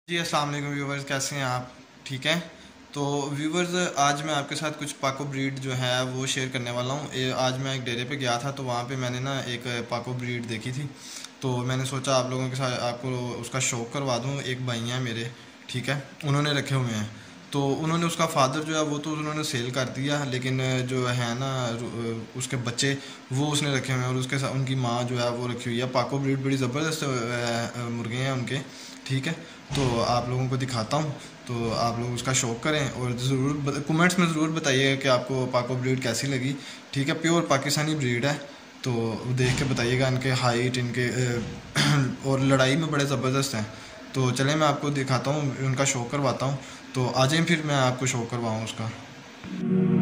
जी अस्सलाम वालेकुम व्यूवर्स, कैसे हैं आप? ठीक है। तो व्यूवर्स, आज मैं आपके साथ कुछ पाको ब्रीड जो है वो शेयर करने वाला हूँ। आज मैं एक डेरे पे गया था, तो वहाँ पे मैंने ना एक पाको ब्रीड देखी थी। तो मैंने सोचा आप लोगों के साथ आपको उसका शौक करवा दूँ। एक भाई हैं मेरे, ठीक है, उन्होंने रखे हुए हैं। तो उन्होंने उसका फादर जो है वो तो उन्होंने सेल कर दिया, लेकिन जो है ना उसके बच्चे वो उसने रखे हुए हैं, और उसके साथ उनकी माँ जो है वो रखी हुई है। पाको ब्रीड बड़ी ज़बरदस्त मुर्गे हैं उनके, ठीक है। तो आप लोगों को दिखाता हूँ, तो आप लोग उसका शौक करें और ज़रूर कमेंट्स में ज़रूर बताइएगा कि आपको पाको ब्रीड कैसी लगी। ठीक है, प्योर पाकिस्तानी ब्रीड है। तो देख के बताइएगा, इनके हाइट इनके और लड़ाई में बड़े ज़बरदस्त हैं। तो चलें मैं आपको दिखाता हूँ, उनका शौक करवाता हूँ। तो आ जाएं, फिर मैं आपको शौक करवाऊँ उसका।